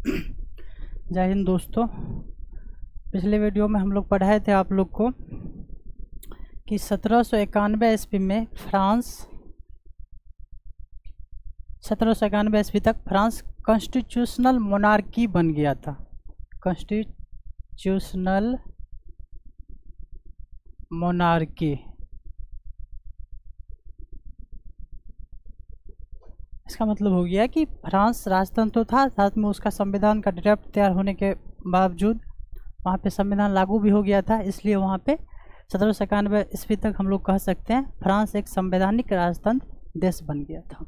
जय हिंद दोस्तों। पिछले वीडियो में हम लोग पढ़ाए थे आप लोग को कि 1791 ईस्वी में फ्रांस 1791 ईस्वी तक फ्रांस कॉन्स्टिट्यूशनल मोनार्की बन गया था। कॉन्स्टिट्यूशनल मोनार्की, इसका मतलब हो गया कि फ्रांस राजतंत्र तो था, साथ में उसका संविधान का ड्राफ्ट तैयार होने के बावजूद वहाँ पे संविधान लागू भी हो गया था। इसलिए वहाँ पे 1791 ईस्वी तक हम लोग कह सकते हैं फ्रांस एक संवैधानिक राजतंत्र देश बन गया था।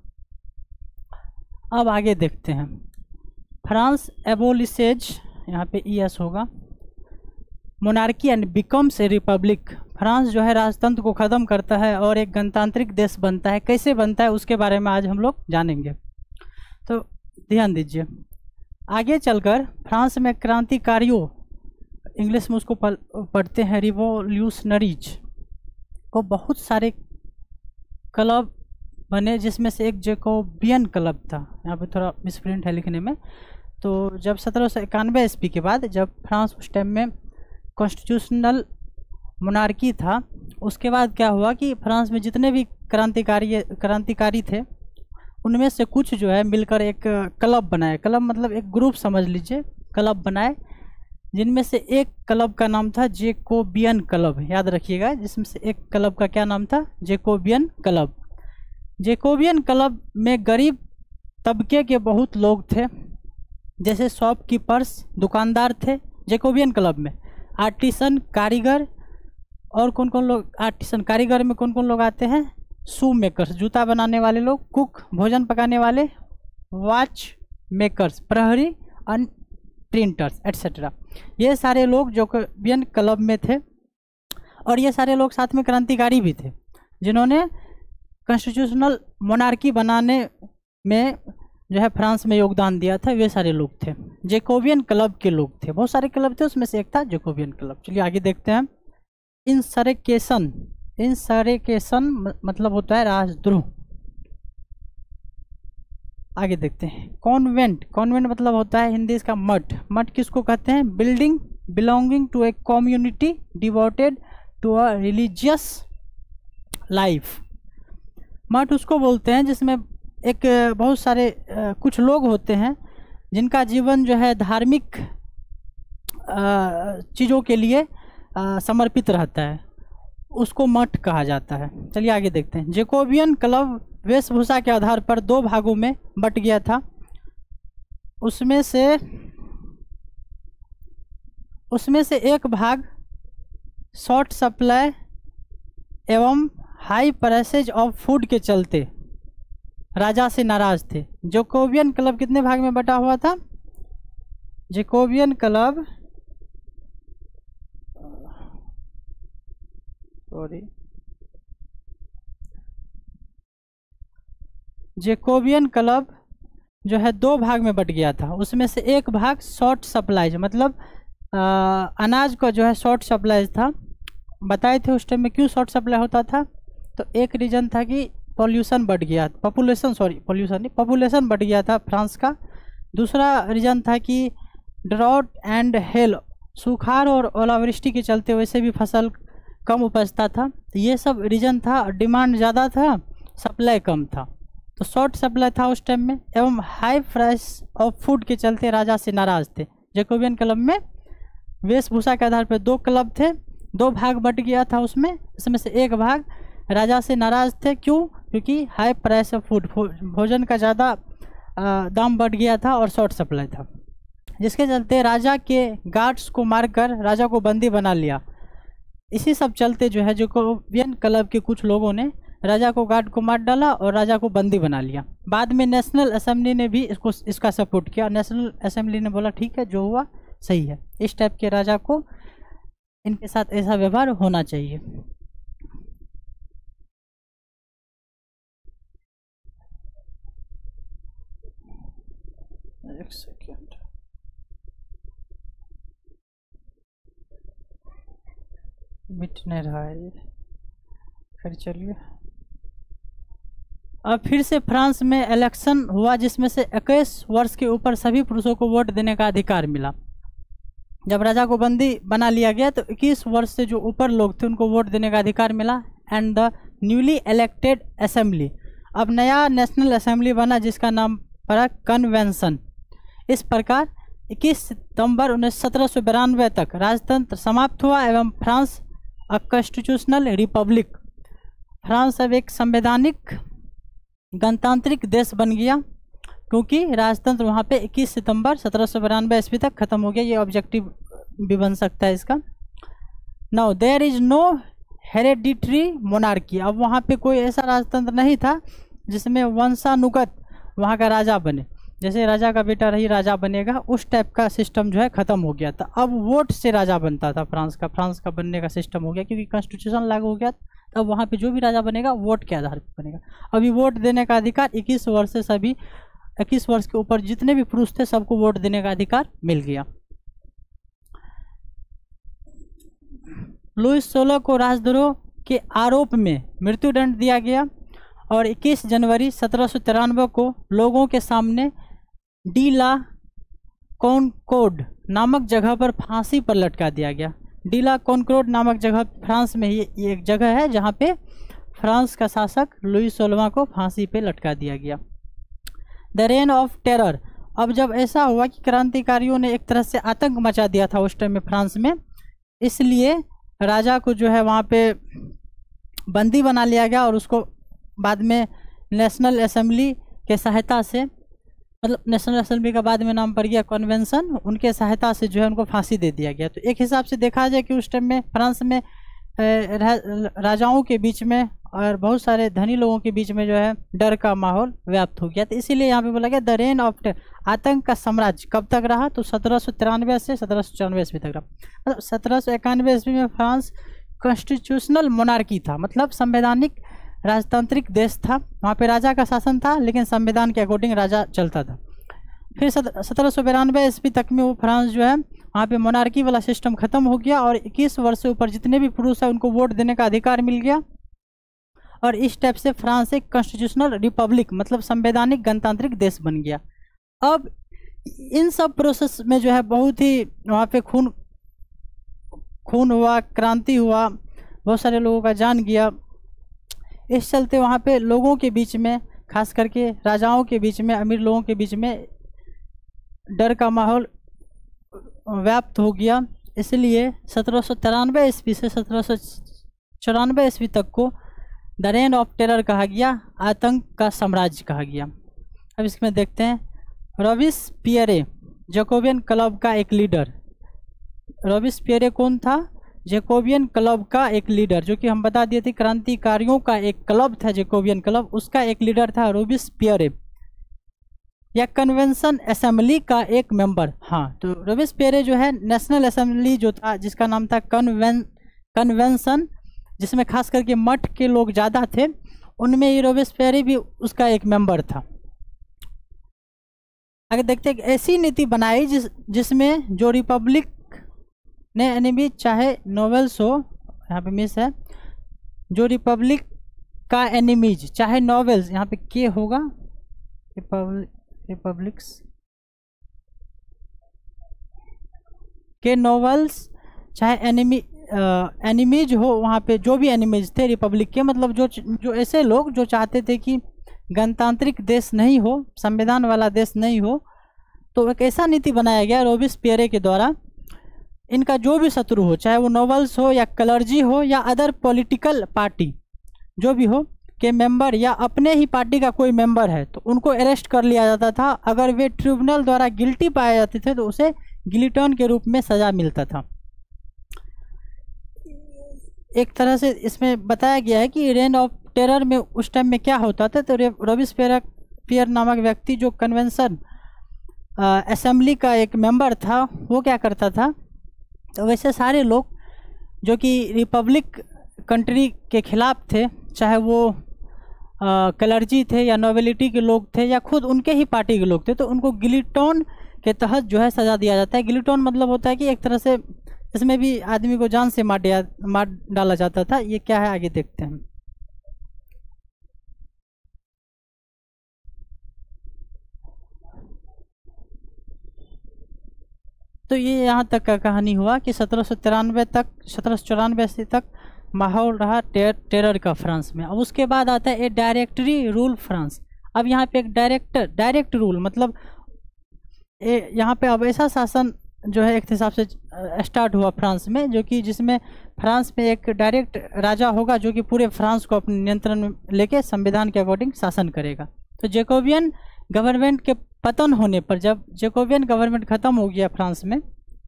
अब आगे देखते हैं। फ्रांस एबोलिशेज, यहाँ पे ES होगा, monarchy end becomes a republic. France जो है राजतंत्र को ख़त्म करता है और एक गणतांत्रिक देश बनता है। कैसे बनता है उसके बारे में आज हम लोग जानेंगे, तो ध्यान दीजिए। आगे चलकर फ्रांस में क्रांतिकारियों, इंग्लिश में उसको पढ़ते हैं रिवोल्यूशनरीज, को बहुत सारे क्लब बने, जिसमें से एक जैकोबियन क्लब था। यहाँ पे थोड़ा मिसप्रिंट है लिखने में। तो जब 1791 ईस्वी के बाद, जब फ्रांस उस टाइम में कॉन्स्टिट्यूशनल मोनार्की था, उसके बाद क्या हुआ कि फ्रांस में जितने भी क्रांतिकारी थे उनमें से कुछ जो है मिलकर एक क्लब बनाए। क्लब मतलब एक ग्रुप समझ लीजिए, क्लब बनाए, जिनमें से एक क्लब का नाम था जैकोबियन क्लब। याद रखिएगा, जिसमें से एक क्लब का क्या नाम था? Jacobian club. जैकोबियन क्लब में गरीब तबके के बहुत लोग थे, जैसे शॉपकीपर्स, दुकानदार थे जैकोबियन क्लब में। आर्टिसन, कारीगर, और कौन कौन लोग? आर्टिसन कारीगर में कौन कौन लोग आते हैं? शू मेकर्स, जूता बनाने वाले लोग, कुक, भोजन पकाने वाले, वॉच मेकर्स, प्रहरी, और प्रिंटर्स एट्सेट्रा। ये सारे लोग जैकोबियन क्लब में थे। और ये सारे लोग साथ में क्रांतिकारी भी थे, जिन्होंने कॉन्स्टिट्यूशनल मोनार्की बनाने में जो है फ्रांस में योगदान दिया था। वे सारे लोग थे जैकोबियन क्लब के लोग थे। बहुत सारे क्लब थे, उसमें से एक था जैकोबियन क्लब। चलिए आगे देखते हैं। इंसरेकेशन, इंसरेकेशन मतलब होता है राजद्रोह। आगे देखते हैं। कॉन्वेंट, कॉन्वेंट मतलब होता है हिंदी इसका मठ। मठ किसको कहते हैं? Building belonging to a community devoted to a religious life. मठ उसको बोलते हैं जिसमें एक बहुत सारे कुछ लोग होते हैं जिनका जीवन जो है धार्मिक चीज़ों के लिए समर्पित रहता है, उसको मठ कहा जाता है। चलिए आगे देखते हैं। जैकोबियन क्लब वेशभूषा के आधार पर दो भागों में बट गया था। उसमें से एक भाग शॉर्ट सप्लाई एवं हाई प्राइसेज ऑफ फूड के चलते राजा से नाराज थे। जैकोबियन क्लब कितने भाग में बटा हुआ था? जैकोबियन क्लब, जैकोबियन क्लब जो है दो भाग में बट गया था। उसमें से एक भाग शॉर्ट सप्लाईज, मतलब अनाज का जो है शॉर्ट सप्लाईज था। बताए थे उस टाइम में क्यों शॉर्ट सप्लाई होता था। तो एक रीज़न था कि पॉल्यूशन बढ़ गया, पॉपुलेशन बढ़ गया था फ्रांस का। दूसरा रीज़न था कि ड्रॉट एंड हेल, सुखाड़ और ओलावृष्टि के चलते वैसे भी फसल कम उपजता था। तो ये सब रीज़न था। डिमांड ज़्यादा था, सप्लाई कम था, तो शॉर्ट सप्लाई था उस टाइम में। एवं हाई प्राइस ऑफ फूड के चलते राजा से नाराज थे। जैकोबियन क्लब में वेशभूषा के आधार पर दो क्लब थे, दो भाग बट गया था उसमें। इसमें से एक भाग राजा से नाराज थे। क्यों? क्योंकि हाई प्राइस ऑफ फूड, भोजन का ज़्यादा दाम बढ़ गया था और शॉर्ट सप्लाई था, जिसके चलते राजा के गार्ड्स को मारकर राजा को बंदी बना लिया। इसी सब चलते जो है जैकोबियन क्लब के कुछ लोगों ने राजा को, गार्ड को मार डाला और राजा को बंदी बना लिया। बाद में नेशनल असेंबली ने भी इसका सपोर्ट किया। नेशनल असेंबली ने बोला ठीक है, जो हुआ सही है, इस टाइप के राजा को, इनके साथ ऐसा व्यवहार होना चाहिए। एक सेकेंड, मिट नहीं रहा है ये। फिर चलिए अब फिर से फ्रांस में इलेक्शन हुआ जिसमें से 21 वर्ष के ऊपर सभी पुरुषों को वोट देने का अधिकार मिला। जब राजा को बंदी बना लिया गया तो 21 वर्ष से जो ऊपर लोग थे उनको वोट देने का अधिकार मिला। And the newly elected assembly, अब नया नेशनल असेंबली बना जिसका नाम पड़ा कन्वेंशन। इस प्रकार 21 सितंबर 1792 तक राजतंत्र समाप्त हुआ एवं France a constitutional republic, France अब एक संवैधानिक गणतांत्रिक देश बन गया क्योंकि राजतंत्र वहाँ पे 21 सितंबर 1792 ईस्वी तक खत्म हो गया। ये ऑब्जेक्टिव भी बन सकता है इसका। Now there is no hereditary monarchy, अब वहाँ पे कोई ऐसा राजतंत्र नहीं था जिसमें वंशानुगत वहाँ का राजा बने, जैसे राजा का बेटा रही राजा बनेगा, उस टाइप का सिस्टम जो है ख़त्म हो गया था। अब वोट से राजा बनता था फ्रांस का बनने का सिस्टम हो गया क्योंकि कॉन्स्टिट्यूशन लागू हो गया। तब वहाँ पे जो भी राजा बनेगा वोट के आधार पर बनेगा। अभी वोट देने का अधिकार 21 वर्ष से सभी 21 वर्ष के ऊपर जितने भी पुरुष थे सबको वोट देने का अधिकार मिल गया। लुईस 16 को राजद्रोह के आरोप में मृत्युदंड दिया गया और 21 जनवरी 1793 को लोगों के सामने डी ला कॉनकोर्ड नामक जगह पर फांसी पर लटका दिया गया। डी ला कॉनकोर्ड नामक जगह फ्रांस में ही एक जगह है जहाँ पे फ्रांस का शासक लुईस 16 को फांसी पे लटका दिया गया। द रेन ऑफ टेरर, अब जब ऐसा हुआ कि क्रांतिकारियों ने एक तरह से आतंक मचा दिया था उस टाइम में फ्रांस में, इसलिए राजा को जो है वहाँ पे बंदी बना लिया गया और उसको बाद में नेशनल असेंबली के सहायता से, मतलब नेशनल असेंबली का बाद में नाम पड़ गया कन्वेंशन, उनके सहायता से जो है उनको फांसी दे दिया गया। तो एक हिसाब से देखा जाए कि उस टाइम में फ्रांस में राजाओं के बीच में और बहुत सारे धनी लोगों के बीच में जो है डर का माहौल व्याप्त हो गया। तो इसीलिए यहाँ पे बोला गया द रेन ऑफ टेरर, आतंक का साम्राज्य कब तक रहा, तो 1793 से 1794 ईस्वी तक रहा। मतलब 1791 ईस्वी में फ्रांस कॉन्स्टिट्यूशनल मोनार्की था, मतलब संवैधानिक राजतांत्रिक देश था। वहाँ पे राजा का शासन था लेकिन संविधान के अकॉर्डिंग राजा चलता था। फिर 1792 ईस्वी तक में वो फ्रांस जो है वहाँ पे मोनार्की वाला सिस्टम खत्म हो गया और 21 वर्ष से ऊपर जितने भी पुरुष हैं उनको वोट देने का अधिकार मिल गया और इस टाइप से फ्रांस एक कॉन्स्टिट्यूशनल रिपब्लिक मतलब संवैधानिक गणतांत्रिक देश बन गया। अब इन सब प्रोसेस में जो है बहुत ही वहाँ पे खून हुआ, क्रांति हुआ, बहुत सारे लोगों का जान गया। इस चलते वहाँ पे लोगों के बीच में, खास करके राजाओं के बीच में, अमीर लोगों के बीच में डर का माहौल व्याप्त हो गया। इसलिए 1793 ईस्वी से 1794 ईस्वी तक को द रेन ऑफ टेरर कहा गया, आतंक का साम्राज्य कहा गया। अब इसमें देखते हैं रॉबिस्पियरे, जैकोबियन क्लब का एक लीडर। रॉबिस्पियरे कौन था? जैकोबियन क्लब का एक लीडर, जो कि हम बता दिए थे क्रांतिकारियों का एक क्लब था जैकोबियन क्लब, उसका एक लीडर था रॉबिस्पियरे, या कन्वेंशन असेंबली का एक मेंबर। हाँ, तो रॉबिस्पियरे जो है नेशनल असेंबली जो था जिसका नाम था कन्वेंशन, जिसमें खास करके मठ के लोग ज़्यादा थे, उनमें ये रॉबिस्पियरे भी उसका एक मेंबर था। आगे देखते हैं, ऐसी नीति बनाई जिसमें जो रिपब्लिक ने एनिमी चाहे नॉवेल्स हो, यहाँ पे मिस है, जो रिपब्लिक का एनिमीज चाहे नॉवेल्स, यहाँ पे के होगा, रिपब्लिक्स के नॉवेल्स चाहे एनिमीज हो, वहाँ पे जो भी एनिमीज थे रिपब्लिक के, मतलब जो ऐसे लोग जो चाहते थे कि गणतांत्रिक देश नहीं हो, संविधान वाला देश नहीं हो, तो एक ऐसा नीति बनाया गया रॉबिस्पियरे के द्वारा, इनका जो भी शत्रु हो, चाहे वो नॉवेल्स हो या क्लर्जी हो या अदर पॉलिटिकल पार्टी जो भी हो के मेंबर या अपने ही पार्टी का कोई मेंबर है, तो उनको अरेस्ट कर लिया जाता था। अगर वे ट्रिब्यूनल द्वारा गिल्टी पाए जाते थे तो उसे गिलिटन के रूप में सजा मिलता था। एक तरह से इसमें बताया गया है कि रेन ऑफ टेरर में उस टाइम में क्या होता था, तो रॉबिस्पियर नामक व्यक्ति जो कन्वेंशन असेंबली का एक मेंबर था, वो क्या करता था, तो वैसे सारे लोग जो कि रिपब्लिक कंट्री के खिलाफ थे, चाहे वो क्लर्जी थे या नोबिलिटी के लोग थे या खुद उनके ही पार्टी के लोग थे, तो उनको गिलिटन के तहत जो है सज़ा दिया जाता है। गिलिटन मतलब होता है कि एक तरह से इसमें भी आदमी को जान से मार डाला जाता था। ये क्या है आगे देखते हैं। तो ये यहाँ तक का कहानी हुआ कि 1794 तक माहौल रहा टेरर का फ्रांस में। अब उसके बाद आता है ए डायरेक्टरी रूल फ्रांस। अब यहाँ पे एक डायरेक्ट रूल, मतलब यहाँ पे अब ऐसा शासन जो है एक हिसाब से स्टार्ट हुआ फ्रांस में, जो कि जिसमें फ्रांस में एक डायरेक्ट राजा होगा जो कि पूरे फ्रांस को अपने नियंत्रण में लेके संविधान के अकॉर्डिंग शासन करेगा। तो जैकोबियन गवर्नमेंट के पतन होने पर, जब जैकोबियन गवर्नमेंट खत्म हो गया फ्रांस में,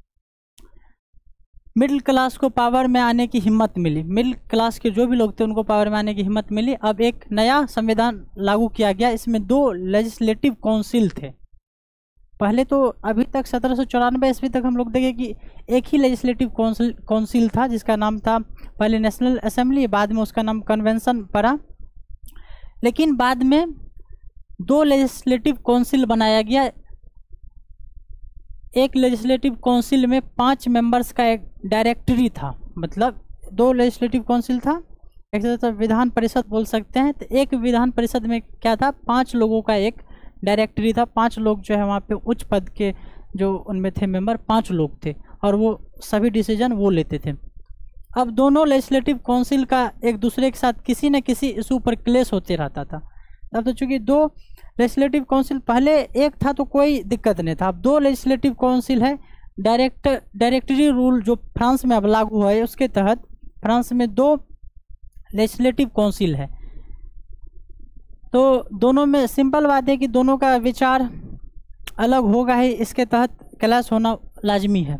मिडिल क्लास को पावर में आने की हिम्मत मिली। मिडिल क्लास के जो भी लोग थे उनको पावर में आने की हिम्मत मिली। अब एक नया संविधान लागू किया गया। इसमें 2 लेजिस्लेटिव काउंसिल थे। पहले तो अभी तक 1794 ईस्वी तक हम लोग देखें कि एक ही लेजिस्लेटिव काउंसिल था जिसका नाम था पहले नेशनल असेंबली, बाद में उसका नाम कन्वेंशन पड़ा। लेकिन बाद में 2 लेजिस्लेटिव काउंसिल बनाया गया। एक लेजिस्लेटिव काउंसिल में 5 मेंबर्स का एक डायरेक्टरी था, मतलब 2 लेजिस्लेटिव काउंसिल था, एक तरह विधान परिषद बोल सकते हैं। तो एक विधान परिषद में क्या था, 5 लोगों का एक डायरेक्टरी था। 5 लोग जो है वहाँ पे उच्च पद के जो उनमें थे मेंबर, 5 लोग थे और वो सभी डिसीजन वो लेते थे। अब दोनों लेजिस्लेटिव काउंसिल का एक दूसरे के साथ किसी न किसी इशू पर क्लेश होते रहता था। तब तो चूँकि 2 लेजिस्लेटिव काउंसिल, पहले एक था तो कोई दिक्कत नहीं था, अब 2 लेजिस्लेटिव काउंसिल है। डायरेक्टरी रूल जो फ्रांस में अब लागू हुआ है, उसके तहत फ्रांस में 2 लेजिस्लेटिव काउंसिल है। तो दोनों में सिंपल बात है कि दोनों का विचार अलग होगा ही, इसके तहत क्लैश होना लाजमी है,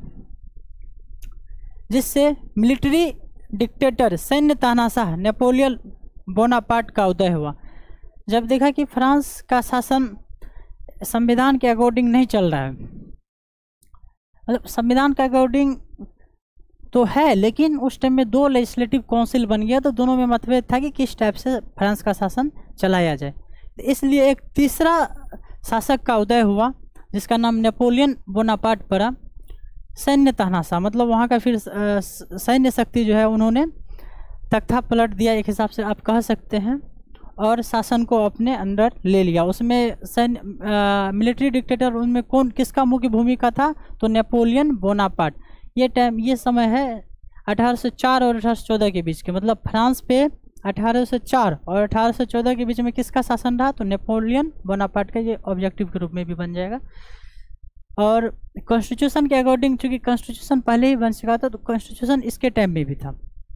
जिससे मिलिट्री डिक्टेटर सैन्य तानाशाह नेपोलियन बोनापार्ट का उदय हुआ। जब देखा कि फ्रांस का शासन संविधान के अकॉर्डिंग नहीं चल रहा है, मतलब संविधान के अकॉर्डिंग तो है लेकिन उस टाइम में 2 लेजिस्लेटिव काउंसिल बन गया, तो दोनों में मतभेद था कि किस टाइप से फ्रांस का शासन चलाया जाए। इसलिए एक तीसरा शासक का उदय हुआ जिसका नाम नेपोलियन बोनापार्ट पड़ा। सैन्य तानाशाह, मतलब वहाँ का फिर सैन्य शक्ति जो है उन्होंने तख्ता पलट दिया, एक हिसाब से आप कह सकते हैं, और शासन को अपने अंदर ले लिया। उसमें मिलिट्री डिक्टेटर उनमें कौन किसका मुख्य भूमिका था, तो नेपोलियन बोनापार्ट। ये समय है 1804 और 1814 के बीच के, मतलब फ्रांस पे 1804 और 1814 के बीच में किसका शासन रहा, तो नेपोलियन बोनापार्ट का। ये ऑब्जेक्टिव के रूप में भी बन जाएगा। और कॉन्स्टिट्यूशन के अकॉर्डिंग, चूँकि कॉन्स्टिट्यूशन पहले ही बन चुका था, तो कॉन्स्टिट्यूशन इसके टाइम में भी था।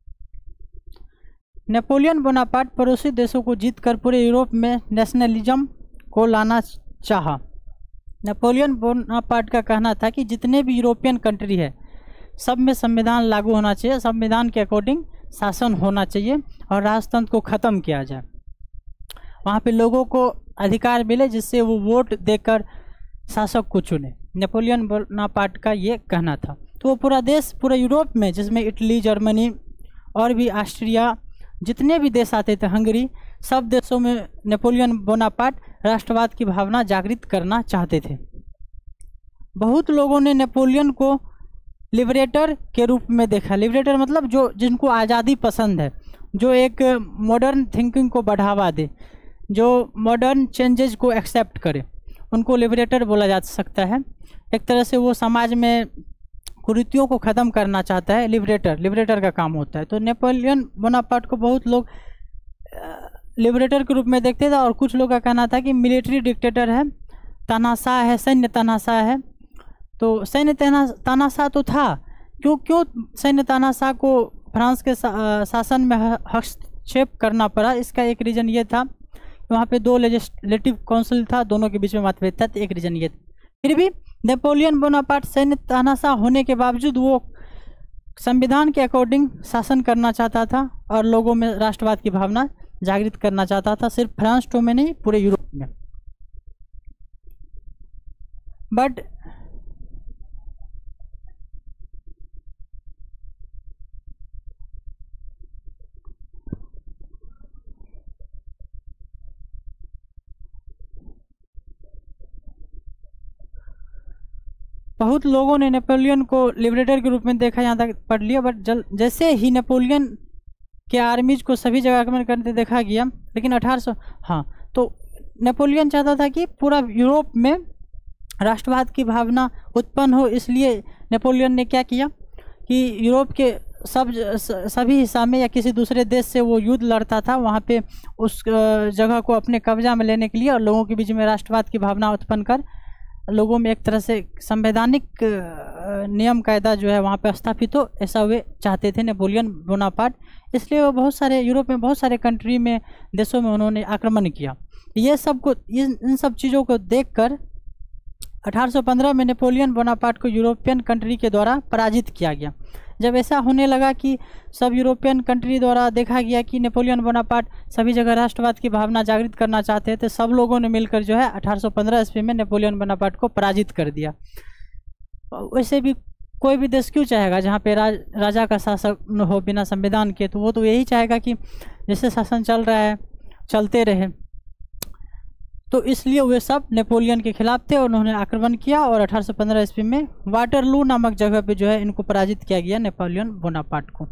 नेपोलियन बोनापार्ट पड़ोसी देशों को जीतकर पूरे यूरोप में नेशनलिज्म को लाना चाहा। नेपोलियन बोनापार्ट का कहना था कि जितने भी यूरोपियन कंट्री है सब में संविधान लागू होना चाहिए, संविधान के अकॉर्डिंग शासन होना चाहिए और राजतंत्र को ख़त्म किया जाए। वहाँ पे लोगों को अधिकार मिले जिससे वो वोट देकर शासक को चुने। नेपोलियन बोनापार्ट का ये कहना था। तो वो पूरा देश, पूरा यूरोप में, जिसमें इटली, जर्मनी और भी ऑस्ट्रिया, जितने भी देश आते थे, हंगरी, सब देशों में नेपोलियन बोनापार्ट राष्ट्रवाद की भावना जागृत करना चाहते थे। बहुत लोगों ने नेपोलियन को लिबरेटर के रूप में देखा। लिबरेटर मतलब जो जिनको आज़ादी पसंद है, जो एक मॉडर्न थिंकिंग को बढ़ावा दे, जो मॉडर्न चेंजेस को एक्सेप्ट करे, उनको लिबरेटर बोला जा सकता है। एक तरह से वो समाज में कुरीतियों को ख़त्म करना चाहता है, लिबरेटर का काम होता है। तो नेपोलियन बोनापार्ट को बहुत लोग लिबरेटर के रूप में देखते थे और कुछ लोग का कहना था कि मिलिट्री डिक्टेटर है, तानाशाह है, सैन्य तानाशाह है। तो सैन्य तानाशाह तो था, क्यों सैन्य तानाशाह को फ्रांस के शासन में हस्तक्षेप करना पड़ा, इसका एक रीज़न ये था वहाँ पे 2 लेजिस्लेटिव काउंसिल था, दोनों के बीच में मतभेद था, तो एक रीज़न ये था। फिर भी नेपोलियन बोनापार्ट सैन्य तानाशाह होने के बावजूद वो संविधान के अकॉर्डिंग शासन करना चाहता था और लोगों में राष्ट्रवाद की भावना जागृत करना चाहता था, सिर्फ फ्रांस टो में नहीं, पूरे यूरोप में। बट बहुत लोगों ने नेपोलियन को लिबरेटर के रूप में देखा, यहाँ तक पढ़ लिया। बट जैसे ही नेपोलियन के आर्मीज को सभी जगह आक्रमण करते देखा गया, लेकिन 1800 तो नेपोलियन चाहता था कि पूरा यूरोप में राष्ट्रवाद की भावना उत्पन्न हो, इसलिए नेपोलियन ने क्या किया कि यूरोप के सभी हिस्सा में या किसी दूसरे देश से वो युद्ध लड़ता था, वहाँ पे उस जगह को अपने कब्जा में लेने के लिए और लोगों के बीच में राष्ट्रवाद की भावना उत्पन्न कर लोगों में एक तरह से संवैधानिक नियम कायदा जो है वहाँ पे स्थापित हो, ऐसा वे चाहते थे नेपोलियन बोनापार्ट। इसलिए वो बहुत सारे यूरोप में बहुत सारे कंट्री में देशों में उन्होंने आक्रमण किया। ये सब को इन सब चीज़ों को देखकर 1815 में नेपोलियन बोनापार्ट को यूरोपियन कंट्री के द्वारा पराजित किया गया। जब ऐसा होने लगा कि सब यूरोपियन कंट्री द्वारा देखा गया कि नेपोलियन बोनापार्ट सभी जगह राष्ट्रवाद की भावना जागृत करना चाहते थे, सब लोगों ने मिलकर जो है 1815 ईस्वी में नेपोलियन बोनापार्ट को पराजित कर दिया। वैसे भी कोई भी देश क्यों चाहेगा जहाँ पे राजा का शासन हो बिना संविधान के, तो वो तो यही चाहेगा कि जैसे शासन चल रहा है चलते रहे। तो इसलिए वे सब नेपोलियन के खिलाफ थे और उन्होंने आक्रमण किया और 1815 ईस्वी में वाटरलू नामक जगह पे जो है इनको पराजित किया गया, नेपोलियन बोनापार्ट को।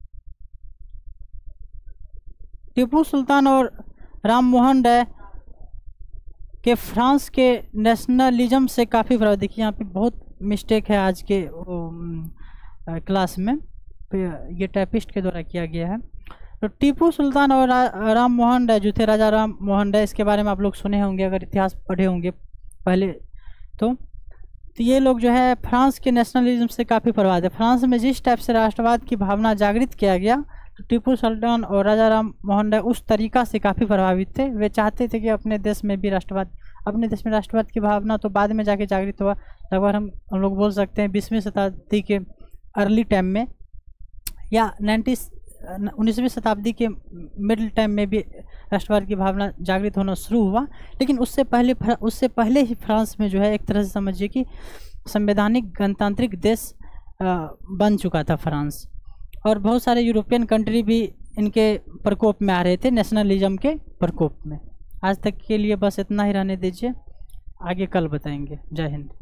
टीपू सुल्तान और राम मोहन राय के फ्रांस के नेशनलिज्म से काफ़ी प्रभावित। देखिए यहाँ पे बहुत मिस्टेक है आज के क्लास में, ये टाइपिस्ट के द्वारा किया गया है। तो टीपू सुल्तान और राम मोहन राय जो थे, राजा राम मोहन राय, इसके बारे में आप लोग सुने होंगे अगर इतिहास पढ़े होंगे पहले तो ये लोग जो है फ्रांस के नेशनलिज्म से काफ़ी प्रभावित है। फ्रांस में जिस टाइप से राष्ट्रवाद की भावना जागृत किया गया, तो टीपू सुल्तान और राजा राम मोहन राय उस तरीका से काफ़ी प्रभावित थे। वे चाहते थे कि अपने देश में राष्ट्रवाद की भावना तो बाद में जाके जागृत हुआ, लगभग हम लोग बोल सकते हैं 20वीं शताब्दी के अर्ली टाइम में या 19वीं शताब्दी के मिडिल टाइम में भी राष्ट्रवाद की भावना जागृत होना शुरू हुआ। लेकिन उससे पहले ही फ्रांस में जो है एक तरह से समझिए कि संवैधानिक गणतांत्रिक देश बन चुका था फ्रांस, और बहुत सारे यूरोपियन कंट्री भी इनके प्रकोप में आ रहे थे, नेशनलिज्म के प्रकोप में। आज तक के लिए बस इतना ही रहने दीजिए, आगे कल बताएंगे। जय हिंद।